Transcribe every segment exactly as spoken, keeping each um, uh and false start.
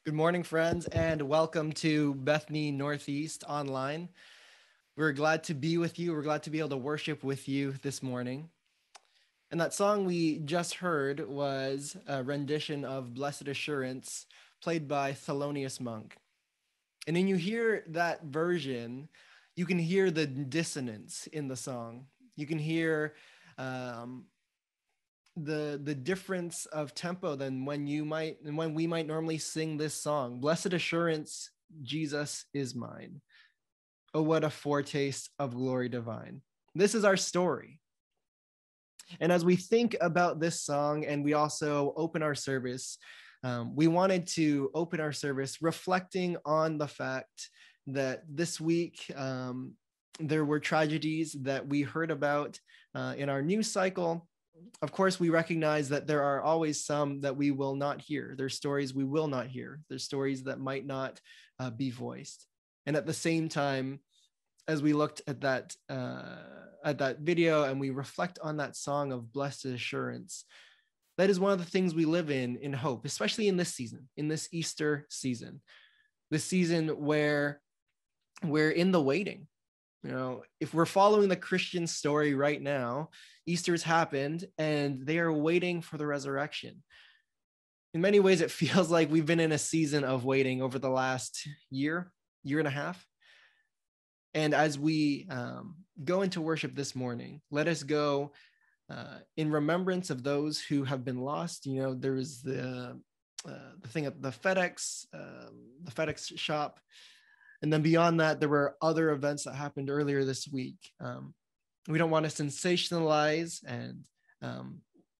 Good morning, friends, and welcome to Bethany Northeast Online. We're glad to be with you. We're glad to be able to worship with you this morning. And that song we just heard was a rendition of Blessed Assurance, played by Thelonious Monk. And when you hear that version, you can hear the dissonance in the song. You can hear um, the the difference of tempo than when you might and when we might normally sing this song. Blessed assurance, Jesus is mine. Oh, what a foretaste of glory divine. This is our story. And as we think about this song and we also open our service, um, we wanted to open our service reflecting on the fact that this week um, there were tragedies that we heard about uh, in our news cycle. Of course, we recognize that there are always some that we will not hear. There's stories we will not hear. There's stories that might not uh, be voiced. And at the same time, as we looked at that uh, at that video and we reflect on that song of Blessed Assurance, that is one of the things we live in in hope, especially in this season, in this Easter season, this season where we're in the waiting. You know, if we're following the Christian story right now, Easter's happened and they are waiting for the resurrection. In many ways, it feels like we've been in a season of waiting over the last year, year and a half. And as we um, go into worship this morning, let us go uh, in remembrance of those who have been lost. You know, there's the uh, the thing at the FedEx, um, the FedEx shop. And then beyond that, there were other events that happened earlier this week. Um, we don't want to sensationalize and um,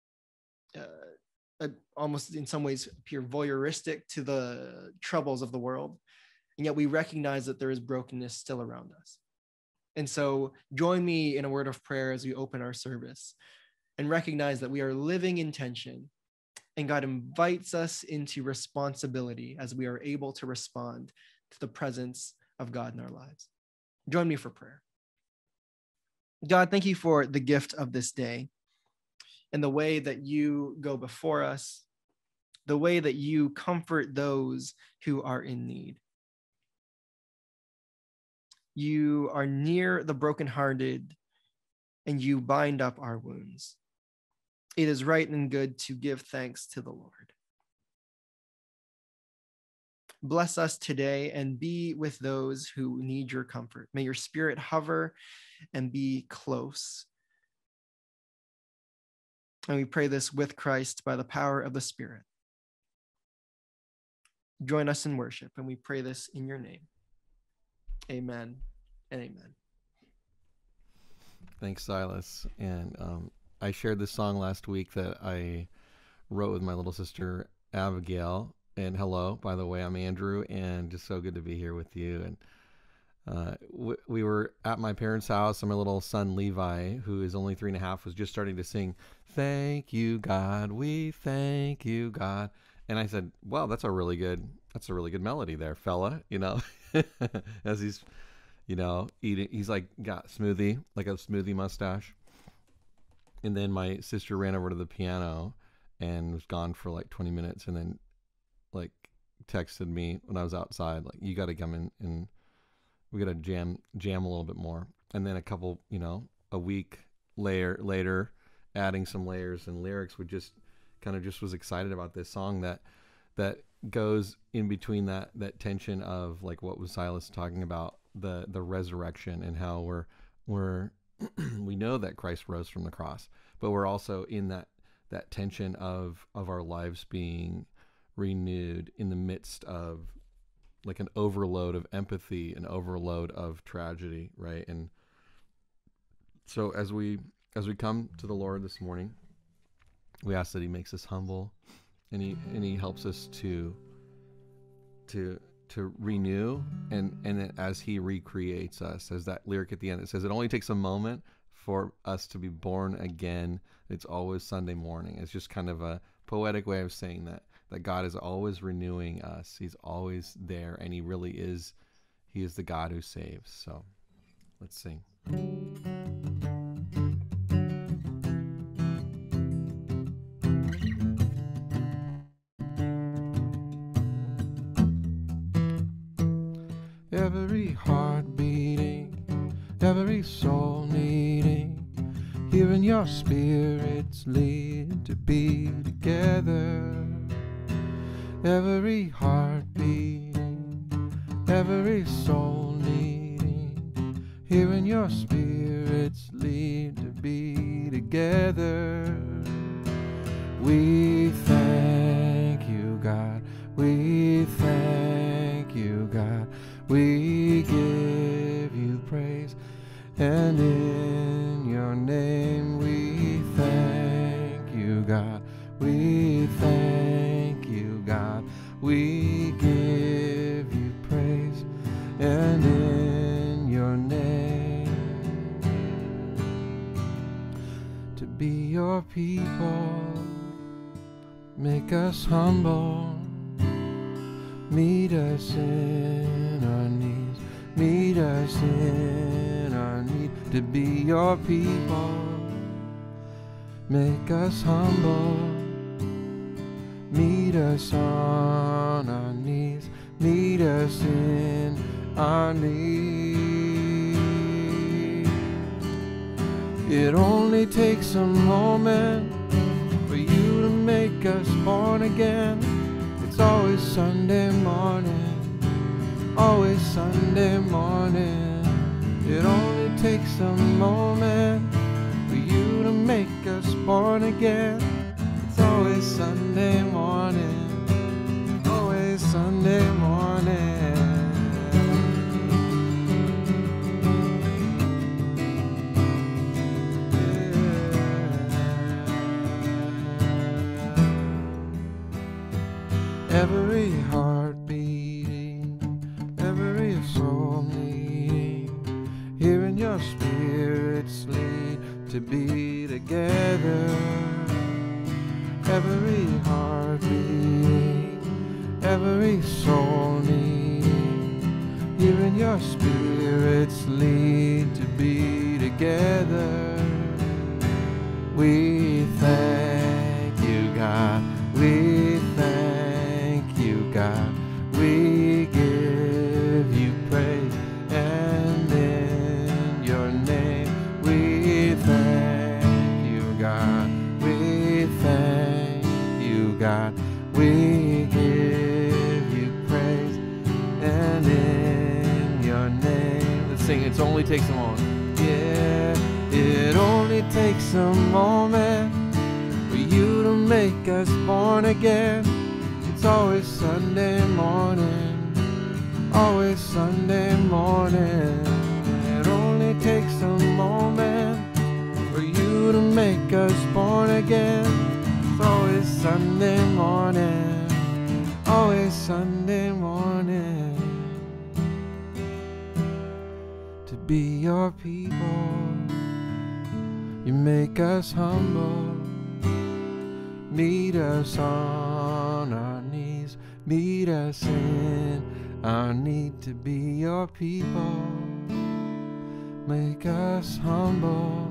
uh, almost in some ways appear voyeuristic to the troubles of the world. And yet we recognize that there is brokenness still around us. And so join me in a word of prayer as we open our service and recognize that we are living in tension and God invites us into responsibility as we are able to respond to the presence of God in our lives. Join me for prayer. God, thank you for the gift of this day and the way that you go before us, the way that you comfort those who are in need. You are near the brokenhearted and you bind up our wounds. It is right and good to give thanks to the Lord. Bless us today and be with those who need your comfort. May your spirit hover and be close. And we pray this with Christ by the power of the Spirit. Join us in worship, and we pray this in your name. Amen and amen. Thanks, Silas. And um, I shared this song last week that I wrote with my little sister, Abigail. And hello, by the way, I'm Andrew, and just so good to be here with you. And uh, w- we were at my parents' house, and my little son, Levi, who is only three and a half, was just starting to sing, "Thank you, God, we thank you, God." And I said, well, that's a really good, that's a really good melody there, fella, you know, as he's, you know, eating, he's like got smoothie, like a smoothie mustache. And then my sister ran over to the piano and was gone for like twenty minutes, and then like texted me when I was outside, like, you got to come in and we got to jam, jam a little bit more. And then a couple, you know, a week later, later, adding some layers and lyrics, would just kind of just was excited about this song that, that goes in between that, that tension of like what was Silas talking about, the, the resurrection and how we're, we're, we know that Christ rose from the cross, but we're also in that, that tension of, of our lives being renewed in the midst of like an overload of empathy, an overload of tragedy, right? And so as we as we come to the Lord this morning, we ask that he makes us humble, and he and he helps us to to to renew, and and as he recreates us, as that lyric at the end, it says it only takes a moment for us to be born again. It's always Sunday morning. It's just kind of a poetic way of saying that that God is always renewing us. He's always there, and he really is, he is the God who saves. So let's sing. every heart beating, every soul needing, hearing your spirits lead to be together. Every heart beating, every soul needing, hearing your spirits lead to be together. We thank you, God. We thank you, God. We give you praise, and in your name we thank you, God. We thank you, God. We give you praise, and in your name to be your people. Make us humble, meet us in our needs, meet us in our need to be your people. Make us humble, meet us on our knees, meet us in our need. It only takes a moment for you to make us born again. It's always Sunday morning, always Sunday morning. It only takes a moment for you to make us born again. It's always Sunday morning, always Sunday morning. Every heart beating, every soul needing, hearing your spirits lead to be together. Every heart beating, every soul needing, hearing your spirits lead to be together. We thank you, God. We thank you, God. We give you praise, and in your name we thank you, God. We thank you, God. We give you praise, and in your name. Let's sing. It only takes a moment. Yeah, it only takes a moment for you to make us born again. It's always Sunday morning, always Sunday morning. It only takes a moment for you to make us born again. It's always Sunday morning, always Sunday morning. To be your people, you make us humble, meet us on our knees, meet us in our need to be your people. Make us humble,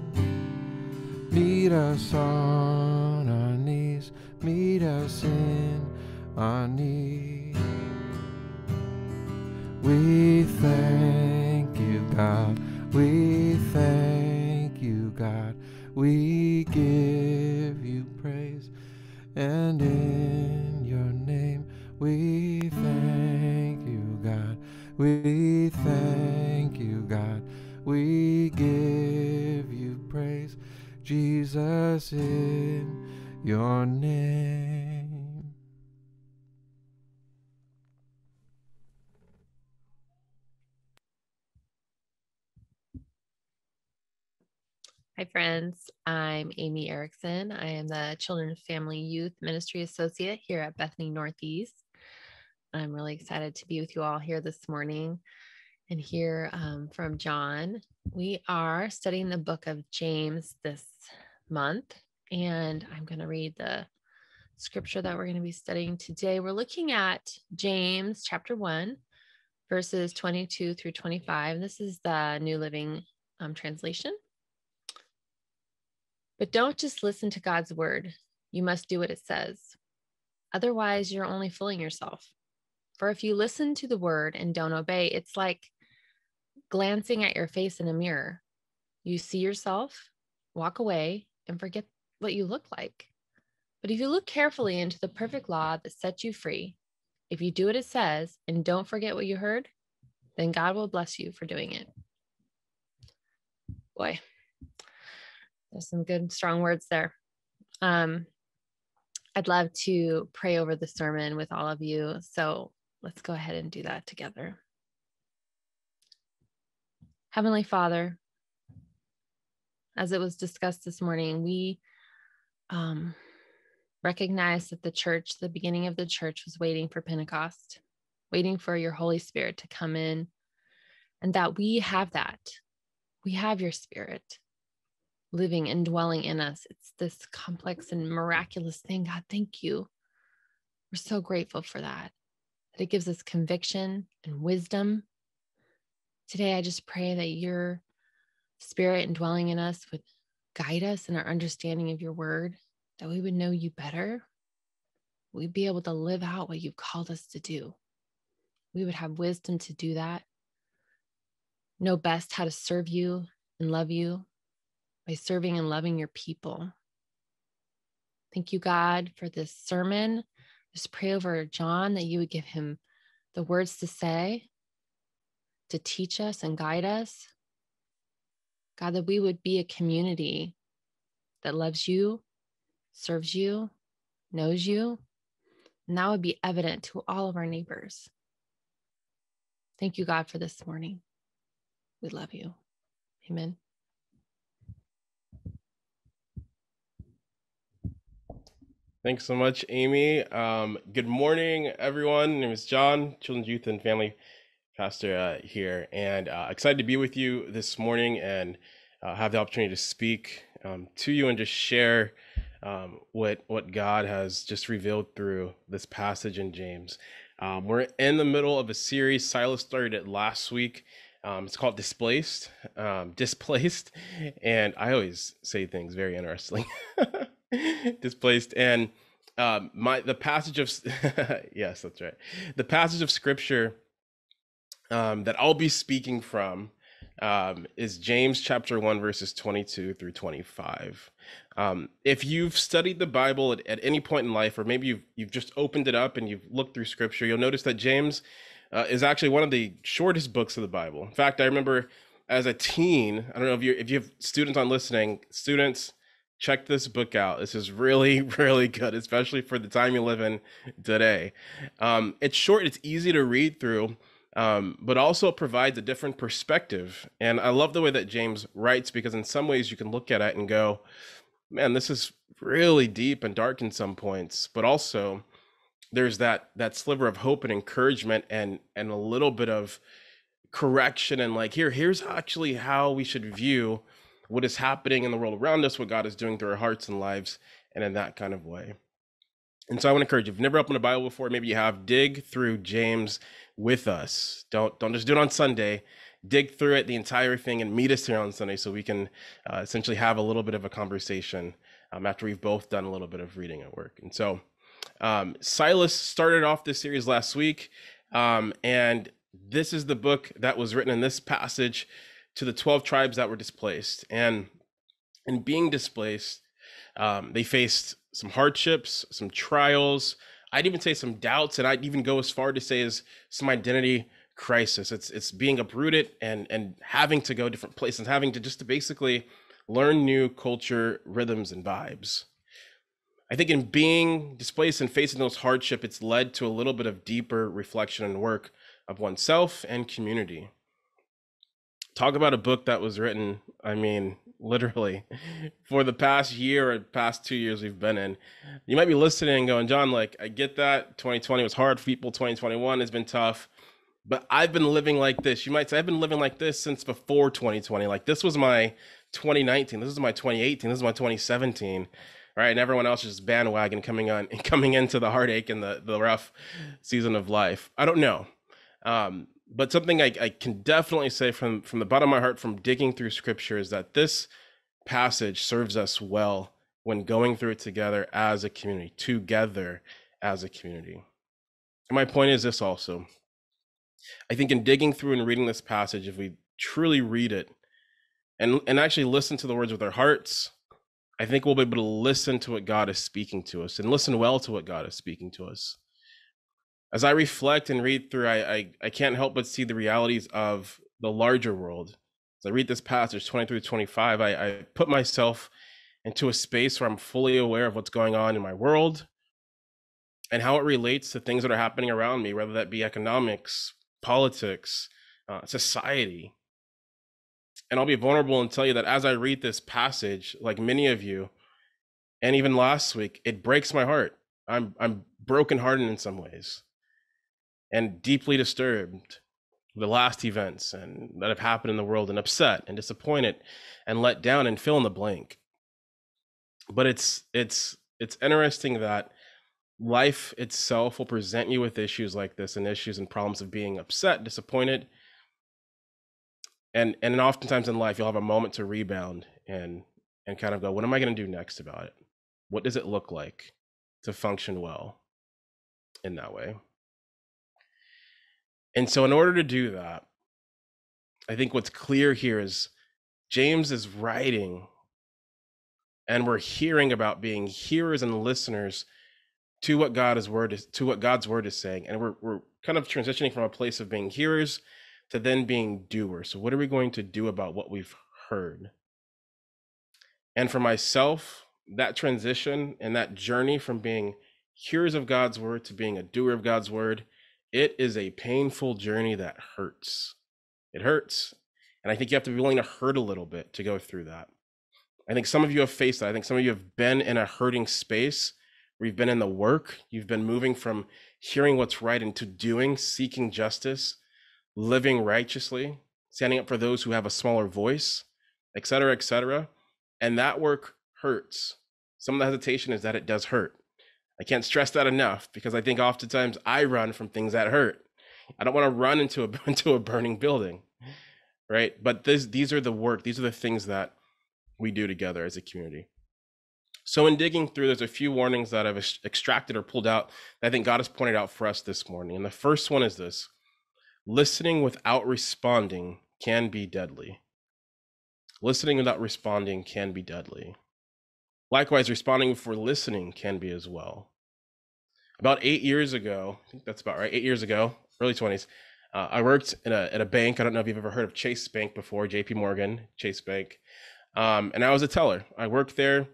meet us on our knees, meet us in our need. We thank you, God. We thank you, God. We give you praise, and in your name we thank you, God. We thank you, God. We give you praise, Jesus, in your name. Hi, friends. I'm Amy Erickson. I am the Children's Family Youth Ministry Associate here at Bethany Northeast. I'm really excited to be with you all here this morning and hear um, from John. We are studying the book of James this month, and I'm going to read the scripture that we're going to be studying today. We're looking at James chapter one, verses twenty-two through twenty-five. This is the New Living um, Translation. But don't just listen to God's word. You must do what it says. Otherwise, you're only fooling yourself. For if you listen to the word and don't obey, it's like glancing at your face in a mirror. You see yourself, walk away, and forget what you look like. But if you look carefully into the perfect law that sets you free, if you do what it says and don't forget what you heard, then God will bless you for doing it. Boy, there's some good, strong words there. Um, I'd love to pray over the sermon with all of you. So let's go ahead and do that together. Heavenly Father, as it was discussed this morning, we um, recognize that the church, the beginning of the church, was waiting for Pentecost, waiting for your Holy Spirit to come in, and that we have that. We have your Spirit living and dwelling in us. It's this complex and miraculous thing. God, thank you. We're so grateful for that, that it gives us conviction and wisdom. Today, I just pray that your Spirit indwelling in us would guide us in our understanding of your word, that we would know you better. We'd be able to live out what you've called us to do. We would have wisdom to do that, know best how to serve you and love you by serving and loving your people. Thank you, God, for this sermon. Just pray over John that you would give him the words to say, to teach us and guide us. God, that we would be a community that loves you, serves you, knows you, and that would be evident to all of our neighbors. Thank you, God, for this morning. We love you. Amen. Thanks so much, Amy. Um, good morning, everyone. My name is John, Children's Youth and Family Pastor uh, here, and uh, excited to be with you this morning and uh, have the opportunity to speak um, to you and just share um, what what God has just revealed through this passage in James. Um, we're in the middle of a series. Silas started it last week. Um, it's called Displaced, um, Displaced, and I always say things very interesting. Displaced, and um, my the passage of yes, that's right. The passage of Scripture um, that I'll be speaking from um, is James chapter one, verses twenty-two through twenty-five. Um, if you've studied the Bible at, at any point in life, or maybe you've you've just opened it up and you've looked through Scripture, you'll notice that James uh, is actually one of the shortest books of the Bible. In fact, I remember as a teen, I don't know if you if you have students on listening, students, check this book out. This is really, really good, especially for the time you live in today. Um, it's short, it's easy to read through, um, but also provides a different perspective. And I love the way that James writes, because in some ways you can look at it and go, man, this is really deep and dark in some points, but also there's that that sliver of hope and encouragement and and a little bit of correction and like, here, here's actually how we should view what is happening in the world around us, what God is doing through our hearts and lives, and in that kind of way. And so I want to encourage you, if you've never opened a Bible before, maybe you have, dig through James with us. Don't don't just do it on Sunday. Dig through it, the entire thing, and meet us here on Sunday so we can uh, essentially have a little bit of a conversation um, after we've both done a little bit of reading at work. And so um, Silas started off this series last week, um, and this is the book that was written in this passage to the twelve tribes that were displaced. And in being displaced, um, they faced some hardships, some trials. I'd even say some doubts, and I'd even go as far to say as some identity crisis. It's it's being uprooted and and having to go different places, having to just to basically learn new culture, rhythms, and vibes. I think in being displaced and facing those hardships, it's led to a little bit of deeper reflection and work of oneself and community. Talk about a book that was written, I mean, literally, for the past year or past two years we've been in. You might be listening and going, John, like, I get that. twenty twenty was hard for people. twenty twenty-one has been tough. But I've been living like this. You might say, I've been living like this since before twenty twenty. Like, this was my twenty nineteen. This is my twenty eighteen. This is my twenty seventeen. Right? And everyone else is just bandwagon coming on, coming into the heartache and the, the rough season of life. I don't know. Um, But something I, I can definitely say from, from the bottom of my heart, from digging through Scripture, is that this passage serves us well when going through it together as a community, together as a community. And my point is this also. I think in digging through and reading this passage, if we truly read it and, and actually listen to the words with our hearts, I think we'll be able to listen to what God is speaking to us and listen well to what God is speaking to us. As I reflect and read through, I, I, I can't help but see the realities of the larger world. As I read this passage, twenty through twenty-five, I, I put myself into a space where I'm fully aware of what's going on in my world and how it relates to things that are happening around me, whether that be economics, politics, uh, society. And I'll be vulnerable and tell you that as I read this passage, like many of you, and even last week, it breaks my heart. I'm I'm brokenhearted in some ways and deeply disturbed with the last events and that have happened in the world, and upset and disappointed and let down and fill in the blank. But it's it's it's interesting that life itself will present you with issues like this, and issues and problems of being upset, disappointed. And and oftentimes in life, you'll have a moment to rebound and and kind of go, what am I going to do next about it? What does it look like to function well in that way? And so in order to do that, I think what's clear here is James is writing, and we're hearing about being hearers and listeners to what God's word is, to what God's word is saying. And we're we're kind of transitioning from a place of being hearers to then being doers. So what are we going to do about what we've heard? And for myself, that transition and that journey from being hearers of God's word to being a doer of God's word, it is a painful journey that hurts. It hurts. And I think you have to be willing to hurt a little bit to go through that. I think some of you have faced that. I think some of you have been in a hurting space where you've been in the work. You've been moving from hearing what's right into doing, seeking justice, living righteously, standing up for those who have a smaller voice, et cetera, et cetera. And that work hurts. Some of the hesitation is that it does hurt. I can't stress that enough, because I think oftentimes I run from things that hurt. I don't want to run into a into a burning building, right? But this, these are the work, these are the things that we do together as a community. So in digging through, there's a few warnings that I've extracted or pulled out that I think God has pointed out for us this morning. And the first one is this: listening without responding can be deadly. Listening without responding can be deadly. Likewise, responding before listening can be as well. About eight years ago, I think that's about right, eight years ago, early twenties, uh, I worked in a, at a bank. I don't know if you've ever heard of Chase Bank before, J P Morgan, Chase Bank. Um, and I was a teller. I worked there,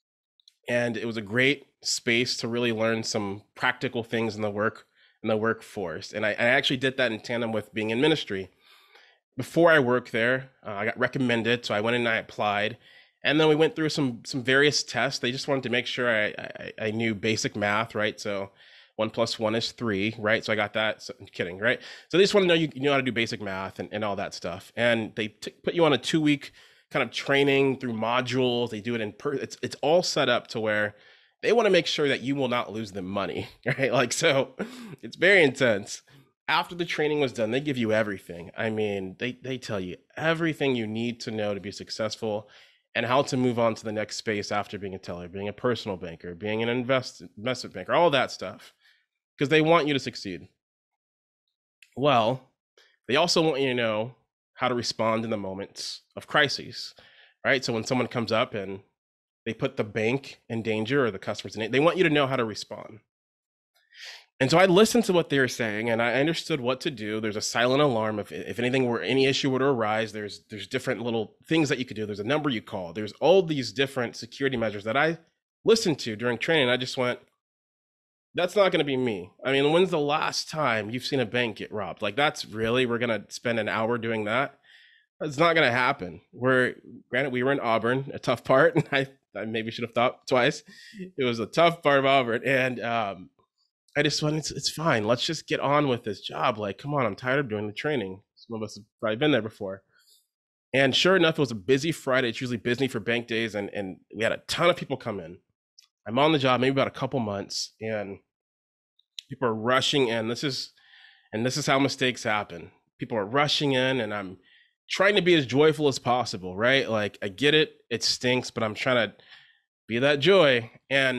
and it was a great space to really learn some practical things in the work, in the workforce. And I, I actually did that in tandem with being in ministry. Before I worked there, uh, I got recommended, so I went in and I applied. And then we went through some some various tests. They just wanted to make sure I, I, I knew basic math, right? So one plus one is three, right? So I got that. So, I'm kidding, right? So they just want to know you, you know how to do basic math and, and all that stuff. And they t- put you on a two-week kind of training through modules. They do it in per. It's it's all set up to where they want to make sure that you will not lose the money, right? Like, so it's very intense. After the training was done, they give you everything. I mean, they they tell you everything you need to know to be successful, and how to move on to the next space after being a teller, being a personal banker, being an invest, investment banker, all that stuff, because they want you to succeed. Well, they also want you to know how to respond in the moments of crises, right? So when someone comes up and they put the bank in danger or the customers in it, they want you to know how to respond. And so I listened to what they were saying, and I understood what to do. There's a silent alarm. If if anything were, any issue were to arise, there's there's different little things that you could do. There's a number you call. There's all these different security measures that I listened to during training. I just went, that's not going to be me. I mean, when's the last time you've seen a bank get robbed? Like, that's really, we're going to spend an hour doing that? That's not going to happen. We're, granted, we were in Auburn, a tough part, and I, I maybe should have thought twice. It was a tough part of Auburn, and um, I just went, it's, it's fine. Let's just get on with this job. Like, come on, I'm tired of doing the training. Some of us have probably been there before. And sure enough, it was a busy Friday. It's usually busy for bank days, and, and we had a ton of people come in. I'm on the job maybe about a couple months, and people are rushing in. This is, and this is how mistakes happen. People are rushing in, and I'm trying to be as joyful as possible, right? Like, I get it, it stinks, but I'm trying to be that joy. And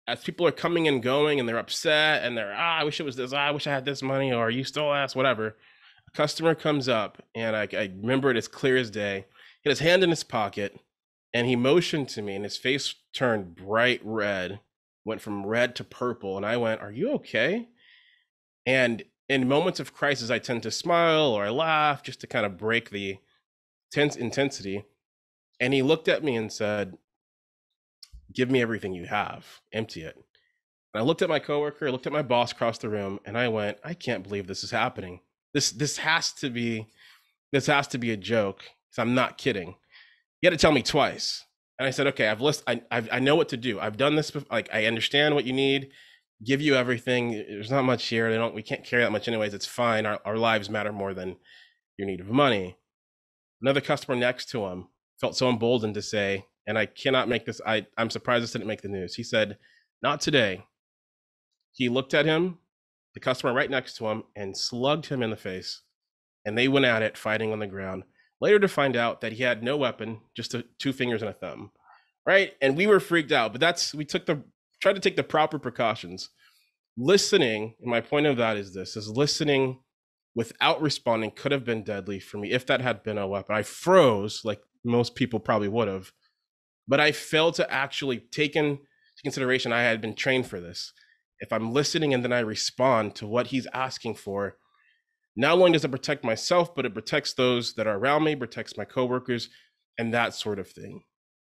as people are coming and going and they're upset and they're, ah, I wish it was this, ah, I wish I had this money, or you stole ass, whatever. A customer comes up, and I, I remember it as clear as day. He had his hand in his pocket, and he motioned to me, and his face turned bright red, went from red to purple. And I went, are you okay? And in moments of crisis, I tend to smile or I laugh just to kind of break the tense intensity. And he looked at me and said, give me everything you have, empty it. And I looked at my coworker, I looked at my boss across the room, and I went, I can't believe this is happening. This this has to be, this has to be a joke, because I'm not kidding. You had to tell me twice. And I said, okay, I've list, I I've, I know what to do. I've done this before. Like, I understand what you need, give you everything. There's not much here. They don't, we can't carry that much anyways. It's fine. Our, our lives matter more than your need of money. Another customer next to him felt so emboldened to say, and I cannot make this, I, I'm surprised this didn't make the news. He said, not today. He looked at him, the customer right next to him, and slugged him in the face. And they went at it, fighting on the ground. Later to find out that he had no weapon, just a, two fingers and a thumb, right? And we were freaked out, but that's, we took the, tried to take the proper precautions. Listening, and my point of that is this, is listening without responding could have been deadly for me if that had been a weapon. I froze, like most people probably would have, but I failed to actually take into consideration I had been trained for this. If I'm listening and then I respond to what he's asking for, not only does it protect myself, but it protects those that are around me, protects my coworkers, and that sort of thing.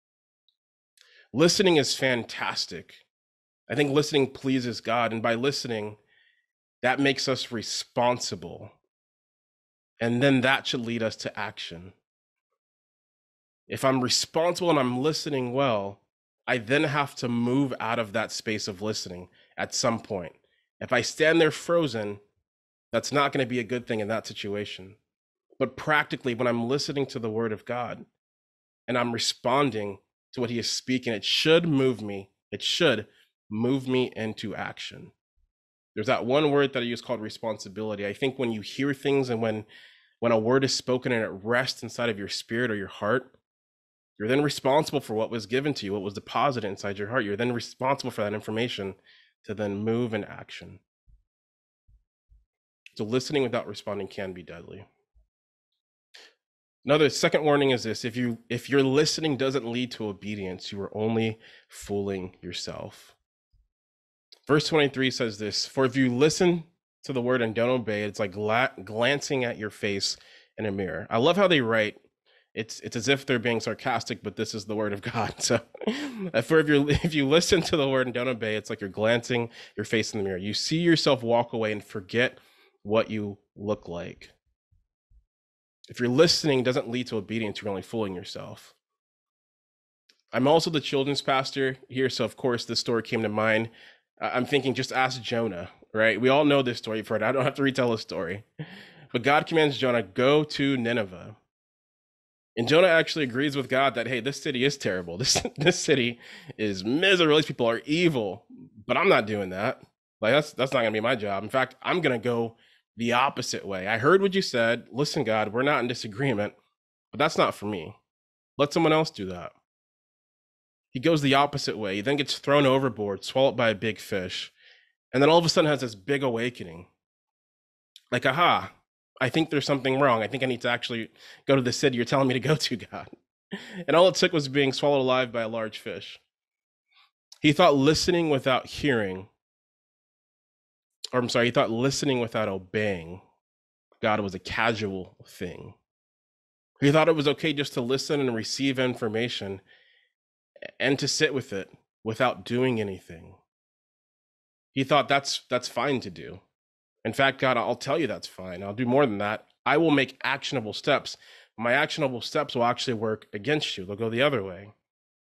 Listening is fantastic. I think listening pleases God, and by listening, that makes us responsible. And then that should lead us to action. If I'm responsible and I'm listening well, I then have to move out of that space of listening at some point. If I stand there frozen, that's not going to be a good thing in that situation. But practically, when I'm listening to the word of God and I'm responding to what he is speaking, it should move me. It should move me into action. There's that one word that I use called responsibility. I think when you hear things and when, when a word is spoken and it rests inside of your spirit or your heart, you're then responsible for what was given to you, what was deposited inside your heart. You're then responsible for that information to then move in action. So listening without responding can be deadly. Another second warning is this: if you if your listening doesn't lead to obedience, you are only fooling yourself. Verse twenty-three says this: for if you listen to the word and don't obey, it's like gla- glancing at your face in a mirror. I love how they write. It's it's as if they're being sarcastic, but this is the word of God. So for if you if you listen to the word and don't obey, it's like you're glancing your face in the mirror. You see yourself walk away and forget what you look like. If your listening doesn't lead to obedience, you're only fooling yourself. I'm also the children's pastor here, so of course this story came to mind. I'm thinking, just ask Jonah, right? We all know this story. You've heard it. I don't have to retell the story. But God commands Jonah, go to Nineveh. And Jonah actually agrees with God that, hey, this city is terrible. This this city is miserable. These people are evil. But I'm not doing that. Like, that's that's not going to be my job. In fact, I'm going to go the opposite way. I heard what you said. Listen, God, we're not in disagreement, but that's not for me. Let someone else do that. He goes the opposite way. He then gets thrown overboard, swallowed by a big fish, and then all of a sudden has this big awakening. Like, aha, I think there's something wrong. I think I need to actually go to the city you're telling me to go to, God. And all it took was being swallowed alive by a large fish. He thought listening without hearing, or I'm sorry, he thought listening without obeying God was a casual thing. He thought it was okay just to listen and receive information and to sit with it without doing anything. He thought that's that's fine to do. In fact, God, I'll tell you that's fine. I'll do more than that. I will make actionable steps. My actionable steps will actually work against you. They'll go the other way.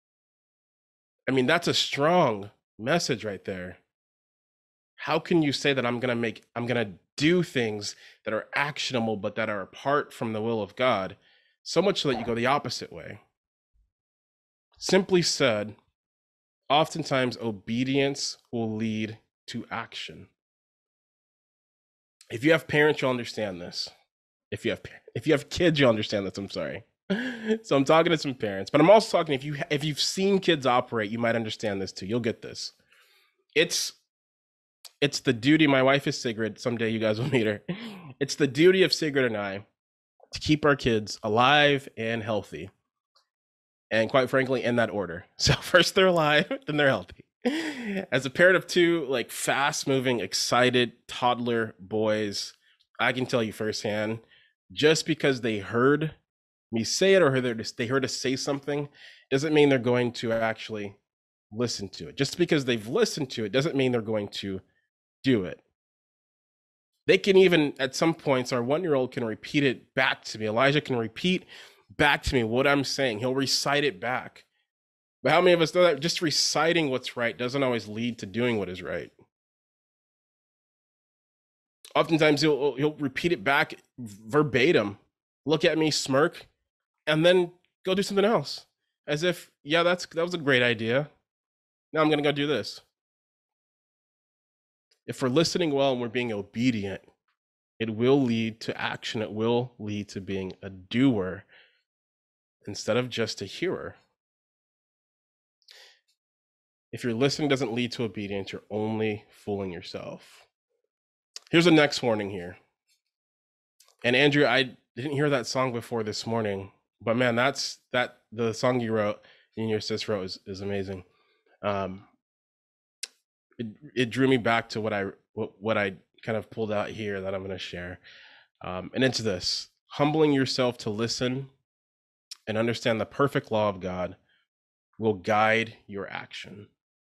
I mean, that's a strong message right there. How can you say that I'm going to make, I'm going to do things that are actionable, but that are apart from the will of God, so much so that you go the opposite way? Simply said, oftentimes obedience will lead to action. If you have parents, you'll understand this. If you have if you have kids, you'll understand this. I'm sorry. So I'm talking to some parents, but I'm also talking, if you if you've seen kids operate, you might understand this too. You'll get this. it's it's the duty. My wife is Sigrid. Someday you guys will meet her. It's the duty of Sigrid and I to keep our kids alive and healthy. And quite frankly, in that order. So first they're alive, then they're healthy. As a parent of two, like fast-moving, excited toddler boys, I can tell you firsthand, just because they heard me say it or heard they heard us say something, doesn't mean they're going to actually listen to it. Just because they've listened to it doesn't mean they're going to do it. They can even, at some points, our one-year-old can repeat it back to me. Elijah can repeat back to me what I'm saying. He'll recite it back. But how many of us know that just reciting what's right doesn't always lead to doing what is right? Oftentimes he'll he'll repeat it back verbatim, look at me, smirk, and then go do something else. As if, yeah, that's that was a great idea. Now I'm gonna go do this. If we're listening well and we're being obedient, it will lead to action. It will lead to being a doer instead of just a hearer. If your listening doesn't lead to obedience, you're only fooling yourself. Here's the next warning here. And Andrew, I didn't hear that song before this morning, but man, that's that the song you wrote and your sis wrote is, is amazing. Um, it, it drew me back to what I what, what I kind of pulled out here that I'm going to share. Um, and it's this: humbling yourself to listen and understand the perfect law of God will guide your action.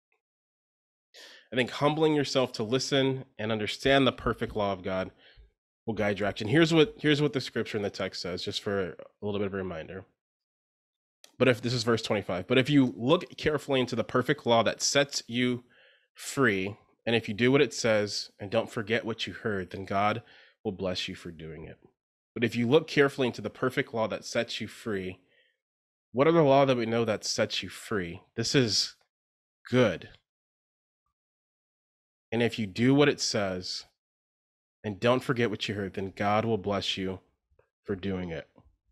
I think humbling yourself to listen and understand the perfect law of God will guide your action. Here's what here's what the scripture in the text says, just for a little bit of a reminder. But if this is verse twenty-five, but if you look carefully into the perfect law that sets you free, and if you do what it says and don't forget what you heard, then God will bless you for doing it. But if you look carefully into the perfect law that sets you free, what are the law that we know that sets you free? This is good. And if you do what it says and don't forget what you heard, then God will bless you for doing it.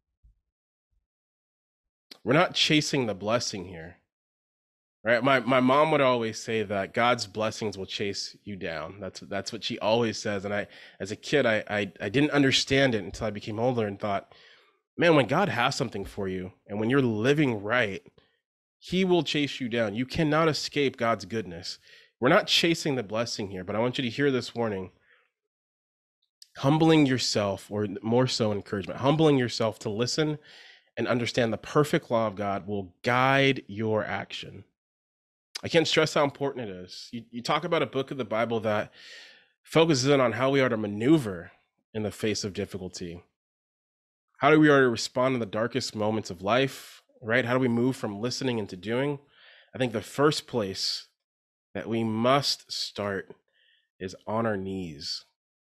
We're not chasing the blessing here, right? My my mom would always say that God's blessings will chase you down. That's that's what she always says. And I, as a kid, I I, I didn't understand it until I became older and thought, man, when God has something for you and when you're living right, he will chase you down. You cannot escape God's goodness. We're not chasing the blessing here, but I want you to hear this warning. Humbling yourself, or more so encouragement, humbling yourself to listen and understand the perfect law of God will guide your action. I can't stress how important it is. You, you talk about a book of the Bible that focuses in on how we are to maneuver in the face of difficulty. How do we are to respond in the darkest moments of life, right? How do we move from listening into doing? I think the first place that we must start is on our knees.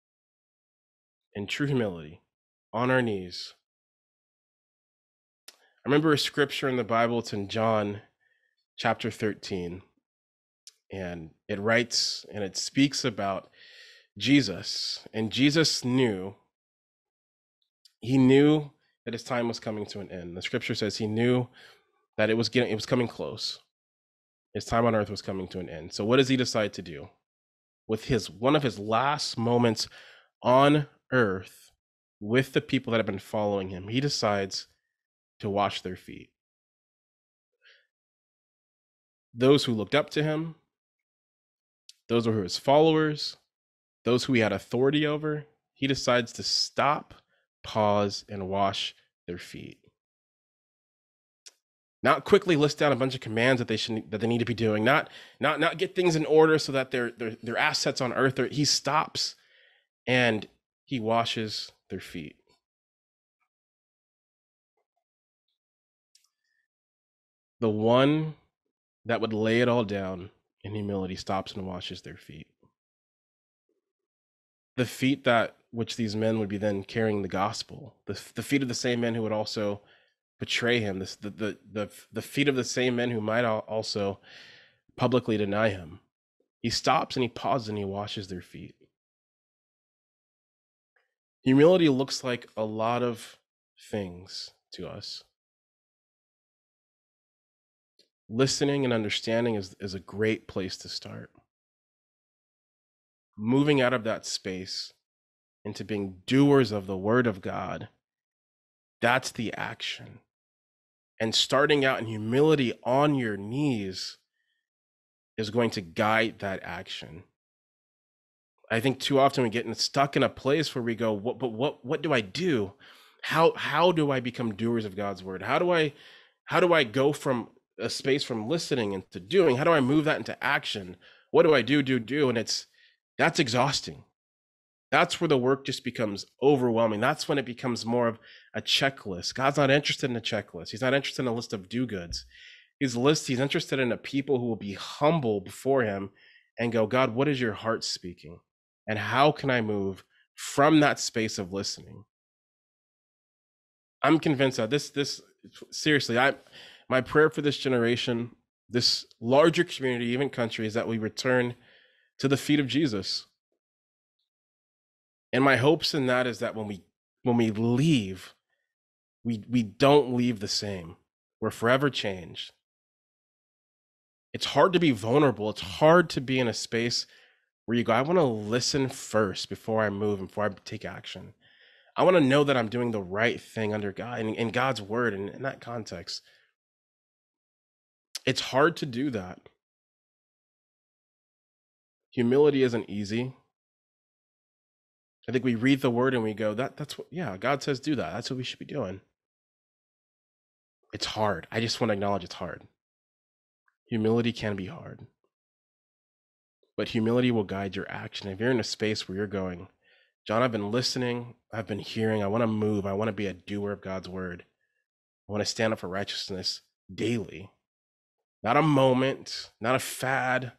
In true humility, on our knees. I remember a scripture in the Bible, it's in John chapter thirteen, and it writes and it speaks about Jesus. And Jesus knew, he knew that his time was coming to an end. The scripture says he knew that it was getting, it was coming close. His time on earth was coming to an end. So what does he decide to do? With his one of his last moments on earth with the people that have been following him, he decides to wash their feet. Those who looked up to him, those who were his followers, those who he had authority over, he decides to stop, pause, and wash their feet. Not quickly list down a bunch of commands that they should that they need to be doing. Not not not get things in order so that their their their assets on earth are. He stops and he washes their feet. The one that would lay it all down in humility stops and washes their feet. The feet that which these men would be then carrying the gospel. The, the feet of the same men who would also betray him. This, the, the, the, the feet of the same men who might also publicly deny him. He stops and he pauses and he washes their feet. Humility looks like a lot of things to us. Listening and understanding is, is a great place to start. moving out of that space into being doers of the word of God, that's the action. And starting out in humility on your knees is going to guide that action. I think too often we get stuck in a place where we go, what, but what, what do I do? How, how do I become doers of God's word? How do I, how do I go from a space from listening into doing? How do I move that into action? What do I do, do, do? And it's, that's exhausting. That's where the work just becomes overwhelming. That's when it becomes more of a checklist. God's not interested in a checklist. He's not interested in a list of do-goods. He's list, he's interested in a people who will be humble before him and go, God, what is your heart speaking? And how can I move from that space of listening? I'm convinced that this, this seriously, I, my prayer for this generation, this larger community, even country, is that we return to the feet of Jesus. And my hopes in that is that when we when we leave, we we don't leave the same. We're forever changed. It's hard to be vulnerable. It's hard to be in a space where you go, I want to listen first before I move and before I take action. I want to know that I'm doing the right thing under God and in God's word and in that context. It's hard to do that. Humility isn't easy. I think we read the word and we go, that that's what, yeah, God says do that. That's what we should be doing. It's hard. I just want to acknowledge it's hard. Humility can be hard. But humility will guide your action. If you're in a space where you're going, John, I've been listening, I've been hearing, I want to move, I want to be a doer of God's word. I want to stand up for righteousness daily. Not a moment, not a fad,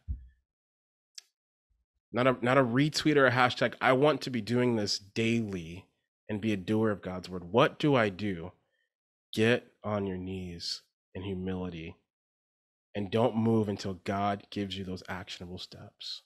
not a not a retweet or a hashtag. I want to be doing this daily and be a doer of God's word. What do I do? Get on your knees in humility and don't move until God gives you those actionable steps.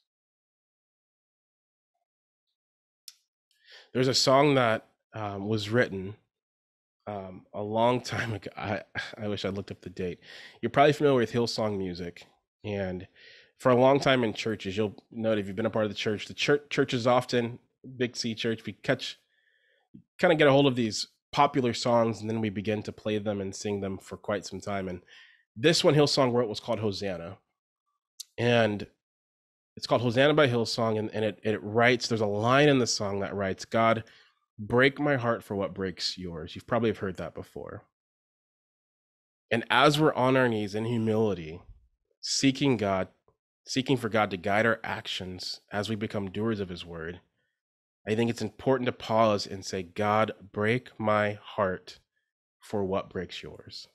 There's a song that um, was written um, a long time ago. I, I wish I looked up the date. You're probably familiar with Hillsong music. And for a long time in churches, you'll note if you've been a part of the church, the church churches often, Big C church, we catch, kind of get a hold of these popular songs and then we begin to play them and sing them for quite some time. And this one Hillsong wrote was called Hosanna. And it's called Hosanna by Hillsong. And, and it, it writes, there's a line in the song that writes, God, break my heart for what breaks yours. You've probably heard that before. And as we're on our knees in humility, seeking God, seeking for God to guide our actions as we become doers of his word, I think it's important to pause and say, God, break my heart for what breaks yours.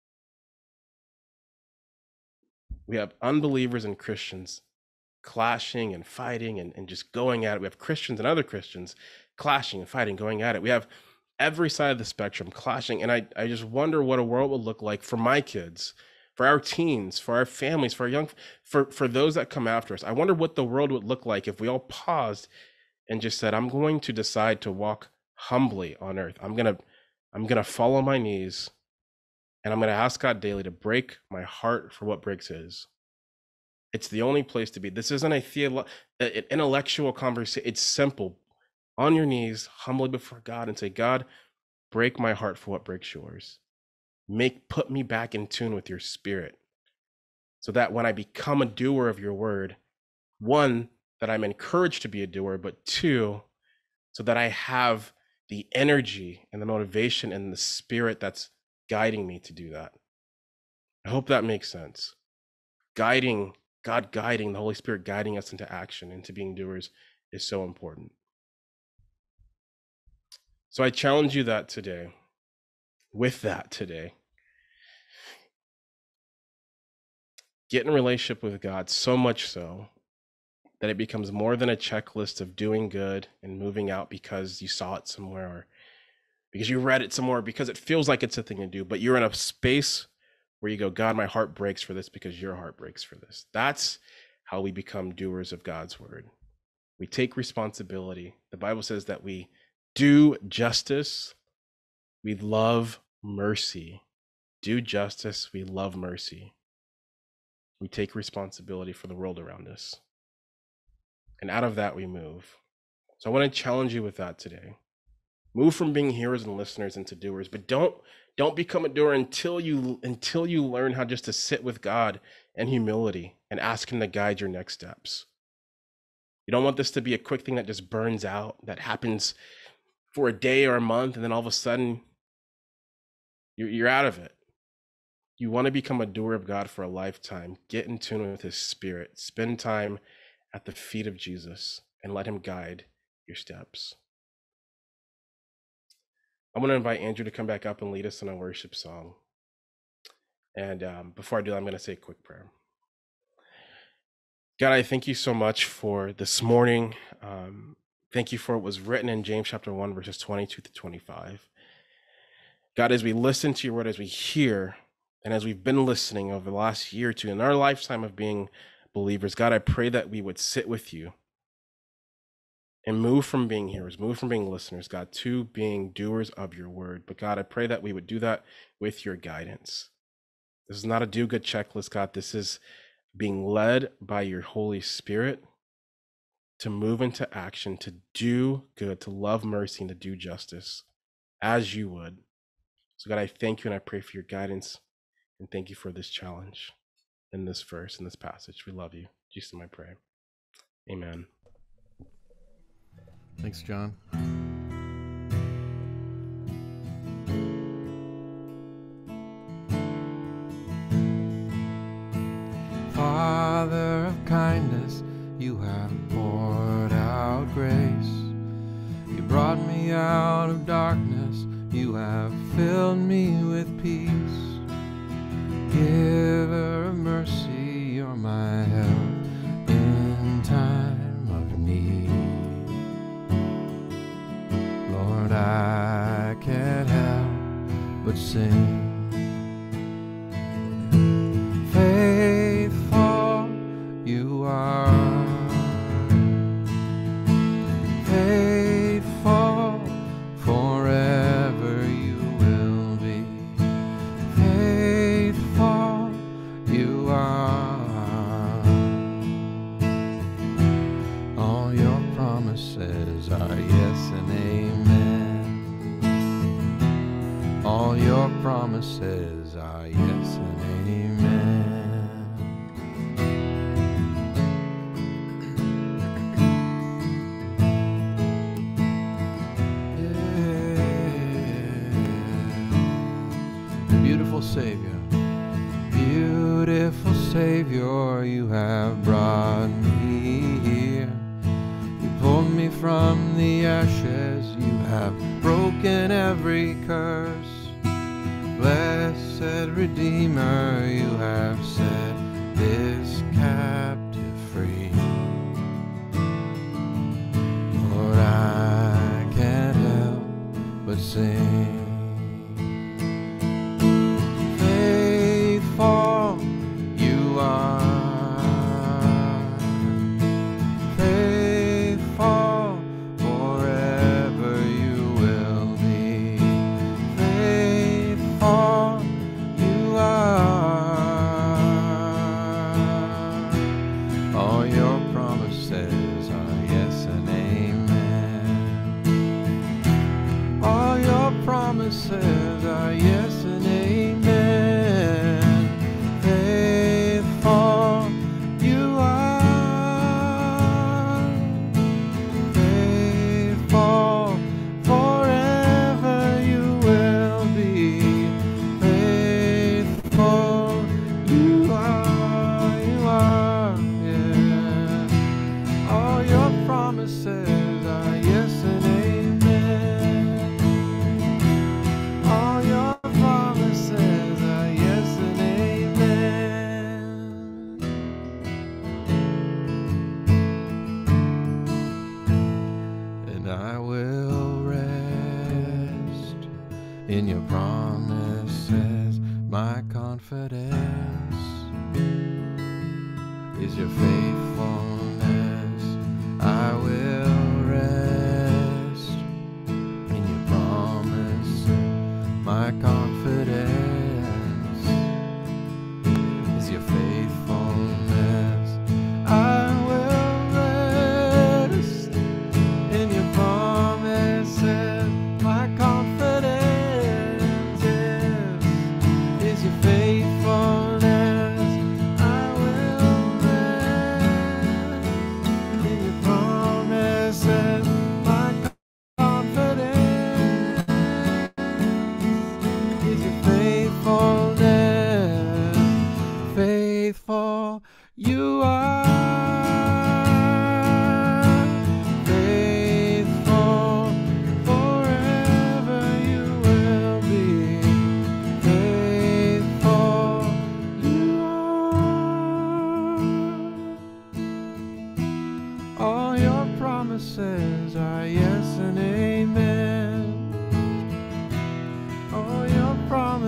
We have unbelievers and Christians clashing and fighting and, and just going at it. We have Christians and other Christians clashing and fighting, going at it. We have every side of the spectrum clashing. And I, I just wonder what a world would look like for my kids, for our teens, for our families, for our young, for, for those that come after us. I wonder what the world would look like if we all paused and just said, I'm going to decide to walk humbly on earth. I'm going to, I'm going to fall on my knees and I'm going to ask God daily to break my heart for what breaks his. It's the only place to be. This isn't a theolo- an intellectual conversation. It's simple. On your knees, humbly before God and say, God, break my heart for what breaks yours. Make, put me back in tune with your spirit so that when I become a doer of your word, one, that I'm encouraged to be a doer, but two, so that I have the energy and the motivation and the spirit that's guiding me to do that. I hope that makes sense. Guiding, God guiding, the Holy Spirit guiding us into action, into being doers is so important. So I challenge you that today, with that today, get in a relationship with God so much so that it becomes more than a checklist of doing good and moving out because you saw it somewhere or because you read it somewhere, because it feels like it's a thing to do, but you're in a space where you go, God, my heart breaks for this because your heart breaks for this. That's how we become doers of God's word. We take responsibility. The Bible says that we do justice. We love mercy. Do justice. We love mercy. We take responsibility for the world around us. And out of that, we move. So I want to challenge you with that today. Move from being hearers and listeners into doers, but don't don't become a doer until you until you learn how just to sit with God in humility and ask him to guide your next steps. You don't want this to be a quick thing that just burns out, that happens for a day or a month, and then all of a sudden you're, you're out of it. You want to become a doer of God for a lifetime. Get in tune with his spirit. Spend time at the feet of Jesus and let him guide your steps. I'm going to invite Andrew to come back up and lead us in a worship song. And um, before I do that, I'm going to say a quick prayer. God, I thank you so much for this morning. Um, thank you for what was written in James chapter one, verses twenty-two to twenty-five. God, as we listen to your word, as we hear, and as we've been listening over the last year or two in our lifetime of being believers, God, I pray that we would sit with you and move from being hearers, move from being listeners, God, to being doers of your word. But God, I pray that we would do that with your guidance. This is not a do-good checklist, God. This is being led by your Holy Spirit to move into action, to do good, to love mercy, and to do justice as you would. So God, I thank you and I pray for your guidance, and thank you for this challenge in this verse, in this passage. We love you. In Jesus' name I pray. Amen. Thanks, John. Father of kindness, you have poured out grace. You brought me out of darkness. You have filled me with peace. Giver of mercy, you're my help in time of need. Lord, I can't help but sing. Faithful you are, faithful forever you will be. Faithful you are. All your promises are yes and amen. All your promises are yes and amen. Beautiful Savior, beautiful Savior, you have brought me here. You pulled me from the ashes, you have broken every curse. Blessed Redeemer, you have set this captive free. Lord, I can't help but sing. Faithful you are, faithful forever you will be. Faithful you are. All your promises are yes and amen. All your promises are yes and amen. Faithful you are, faithful forever you will be. Faithful you are, you are, yeah. All your promises are yes and amen. All your promises are yes and amen. And I will rest in your promises. My confidence is your faithfulness. I will rest in your promise. My confidence is your faithfulness. I will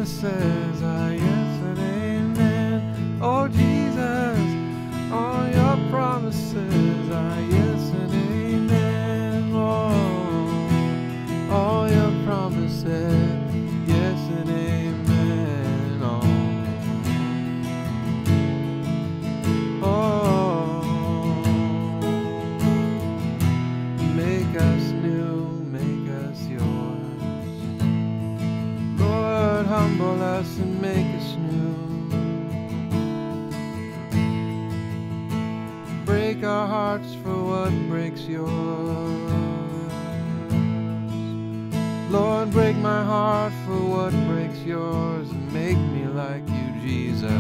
promises are yes and amen. Oh Jesus, all your promises are yes and amen. Oh, all your promises, yes and amen. Oh, oh, make us new, make us yours. Lord, humble us and make us new. Break our hearts for what breaks yours. Lord, break my heart for what breaks yours and make me like you, Jesus.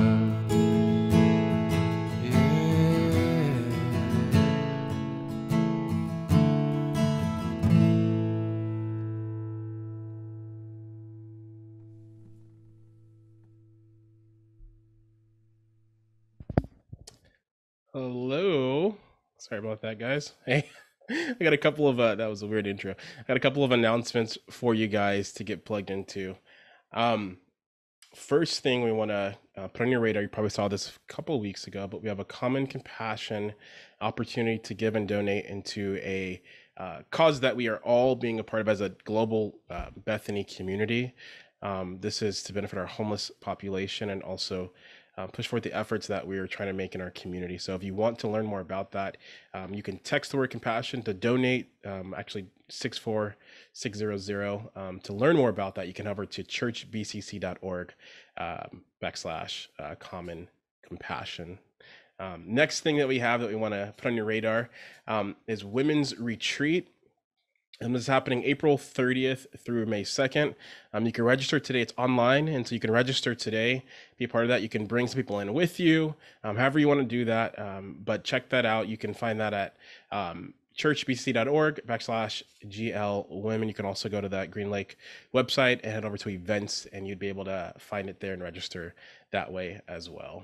Hello. Sorry about that, guys. Hey, I got a couple of, uh, that was a weird intro. I got a couple of announcements for you guys to get plugged into. Um, first thing we want to uh, put on your radar, you probably saw this a couple of weeks ago, but we have a common compassion opportunity to give and donate into a uh, cause that we are all being a part of as a global uh, Bethany community. Um, this is to benefit our homeless population and also uh, push forward the efforts that we are trying to make in our community. So if you want to learn more about that, um, you can text the word compassion to donate, um, actually six four six zero zero. Um, to learn more about that, you can head over to church b c c dot org um, backslash uh, common compassion. Um, next thing that we have that we want to put on your radar um, is Women's Retreat. And this is happening April thirtieth through May second. Um, you can register today. It's online, and so you can register today, be a part of that. You can bring some people in with you, um, however you want to do that. Um, but check that out. You can find that at um, church b c c dot org backslash G L women. You can also go to that Green Lake website and head over to events, and you'd be able to find it there and register that way as well.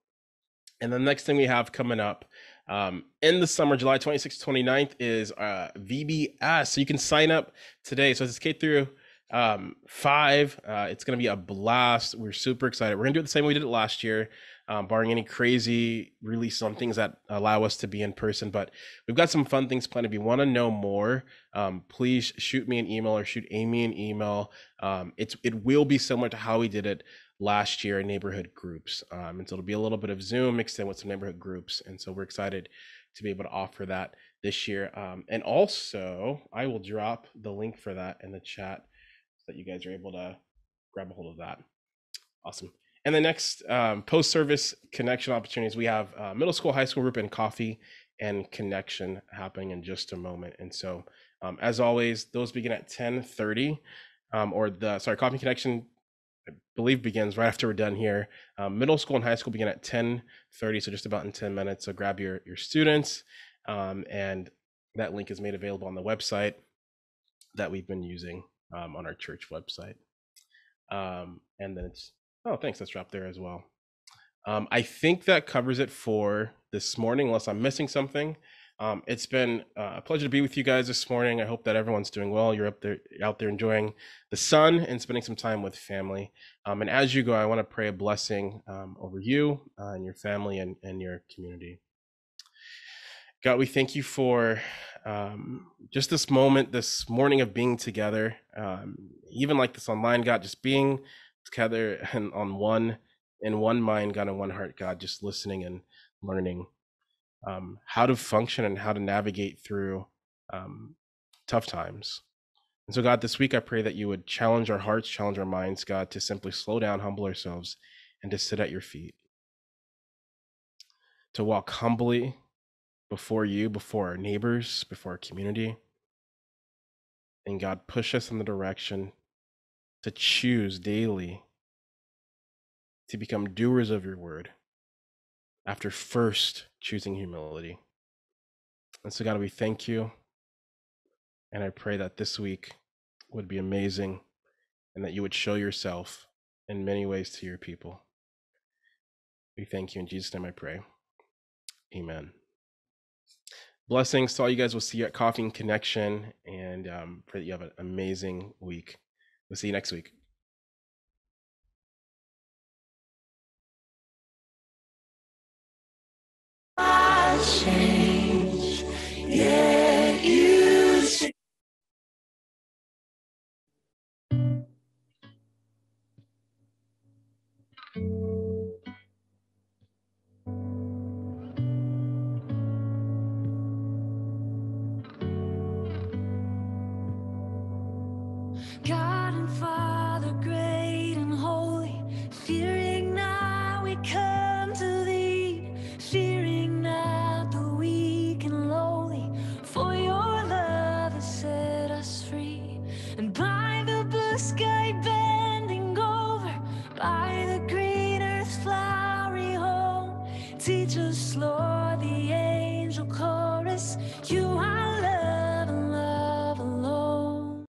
And the next thing we have coming up um, in the summer, July twenty-sixth to twenty-ninth, is uh, V B S. So you can sign up today. So it's K through um, five. Uh, it's going to be a blast. We're super excited. We're going to do it the same way we did it last year, um, barring any crazy release on things that allow us to be in person. But we've got some fun things planned. If you want to know more, um, please shoot me an email or shoot Amy an email. Um, it's it will be similar to how we did it last year in neighborhood groups. Um, and so it'll be a little bit of Zoom mixed in with some neighborhood groups. And so we're excited to be able to offer that this year. Um, and also, I will drop the link for that in the chat so that you guys are able to grab a hold of that. Awesome. And the next um, post-service connection opportunities, we have uh, middle school, high school group, and coffee and connection happening in just a moment. And so, um, as always, those begin at ten thirty, um, or the, sorry, coffee connection I believe begins right after we're done here. Um, middle school and high school begin at ten thirty, so just about in ten minutes. So grab your, your students, um, and that link is made available on the website that we've been using um, on our church website. Um, and then it's, oh, thanks, that's dropped there as well. Um, I think that covers it for this morning, unless I'm missing something. Um, it's been uh, a pleasure to be with you guys this morning. I hope that everyone's doing well. You're up there, out there enjoying the sun and spending some time with family. Um, and as you go, I want to pray a blessing um, over you uh, and your family and, and your community. God, we thank you for um, just this moment, this morning of being together, um, even like this online, God, just being together and on one, in one mind, God, in one heart, God, just listening and learning um, how to function and how to navigate through um, tough times. And so, God, this week, I pray that you would challenge our hearts, challenge our minds, God, to simply slow down, humble ourselves, and to sit at your feet, to walk humbly before you, before our neighbors, before our community. And God, push us in the direction to choose daily to become doers of your word after first choosing humility. And so, God, we thank you. And I pray that this week would be amazing and that you would show yourself in many ways to your people. We thank you. In Jesus' name I pray. Amen. Blessings to all you guys. We'll see you at Coffee and Connection, and um, pray that you have an amazing week. We'll see you next week. change, yet you change. God and Father, great and holy, fearing not we come to thee, fearing not the weak and lowly, for your love has set us free. And by the blue sky bending over, by the green earth's flowery home, teach us, Lord, the angel chorus, you are love.